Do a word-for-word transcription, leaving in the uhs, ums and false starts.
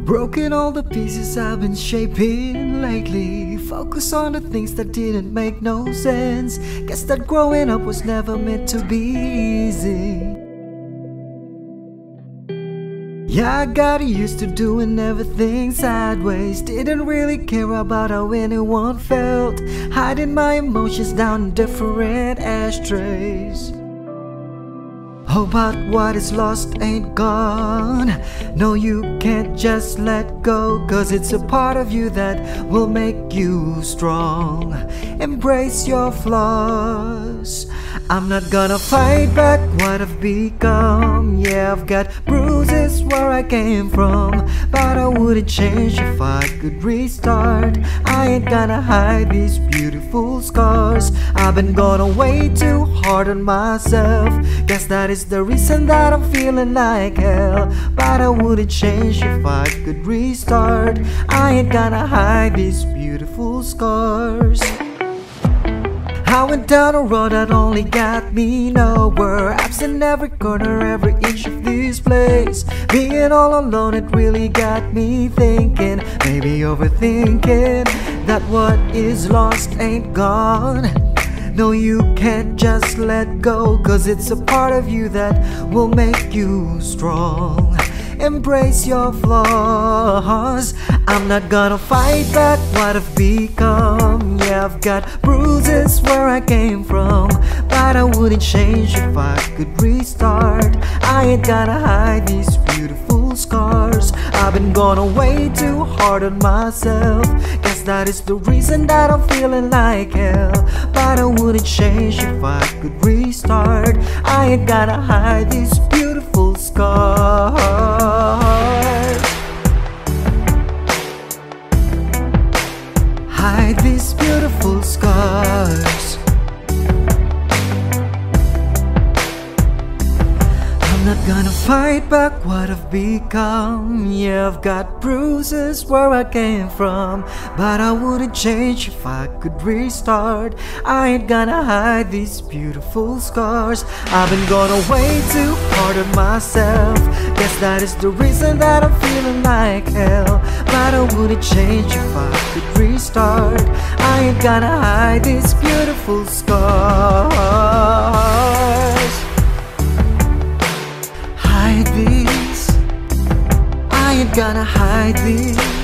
Broken all the pieces I've been shaping lately. Focus on the things that didn't make no sense. Guess that growing up was never meant to be easy. Yeah, I got used to doing everything sideways. Didn't really care about how anyone felt. Hiding my emotions down in different ashtrays. Oh, but what is lost ain't gone. No, you can't just let go, 'cause it's a part of you that will make you strong. Embrace your flaws. I'm not gonna fight back what I've become. Yeah, I've got bruises where I came from, but I wouldn't change if I could restart. I ain't gonna hide these beautiful scars. I've been going way too hard on myself. Guess that is the reason that I'm feeling like hell, but I wouldn't change if I could restart. I ain't gonna hide these beautiful scars. I went down a road that only got me nowhere. Absent every corner, every inch of this place. Being all alone, it really got me thinking, maybe overthinking, that what is lost ain't gone. No, you can't just let go, 'cause it's a part of you that will make you strong. Embrace your flaws. I'm not gonna fight back what I've become. Yeah, I've got bruises where I came from, but I wouldn't change if I could restart. I ain't gonna hide these beautiful scars. I've been going way too hard on myself. Guess that is the reason that I'm feeling like hell, but I wouldn't change if I could restart. I ain't gonna hide these beautiful scars. Hide these beautiful scars. I'm not gonna fight back what I've become. Yeah, I've got bruises where I came from, but I wouldn't change if I could restart. I ain't gonna hide these beautiful scars. I've been going way too hard on myself. Guess that is the reason that I'm feeling like hell, but I wouldn't change if I could restart. I ain't gonna hide these beautiful scars. Hide these. I ain't gonna hide these.